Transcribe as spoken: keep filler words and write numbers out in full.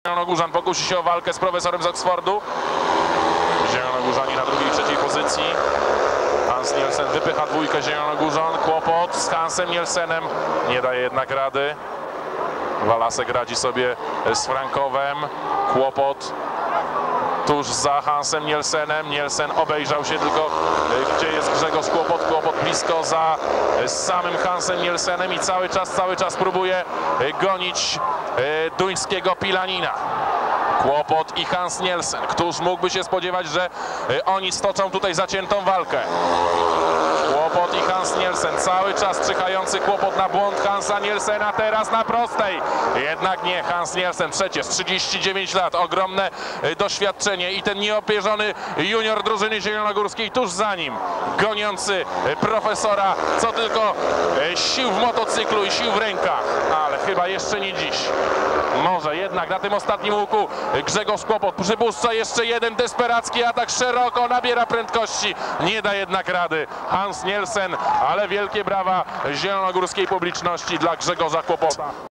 Zielonogórzan pokusi się o walkę z profesorem z Oxfordu. Zielonogórzanie na drugiej i trzeciej pozycji. Hans Nielsen wypycha dwójkę Zielonogórzan. Kłopot z Hansem Nielsenem. Nie daje jednak rady. Walasek radzi sobie z Frankowem. Kłopot tuż za Hansem Nielsenem. Nielsen obejrzał się tylko, gdzie jest Grzegorz Kłopot. Kłopot blisko za samym Hansem Nielsenem i cały czas, cały czas próbuje gonić duńskiego Pilanina. Kłopot i Hans Nielsen. Któż mógłby się spodziewać, że oni stoczą tutaj zaciętą walkę? Kłopot i Hans Nielsen. Cały czas czyhający Kłopot na błąd Hansa Nielsena. Teraz na prostej. Jednak nie. Hans Nielsen przecież trzydzieści dziewięć lat. Ogromne doświadczenie i ten nieopierzony junior drużyny zielonogórskiej tuż za nim. Goniący profesora. Co tylko sił w motocyklu i sił w rękach. Ale chyba jeszcze nie dziś. Może jednak na tym ostatnim łuku Grzegorz Kłopot przypuszcza jeszcze jeden desperacki atak, szeroko nabiera prędkości, nie da jednak rady Hans Nielsen, ale wielkie brawa zielonogórskiej publiczności dla Grzegorza Kłopota.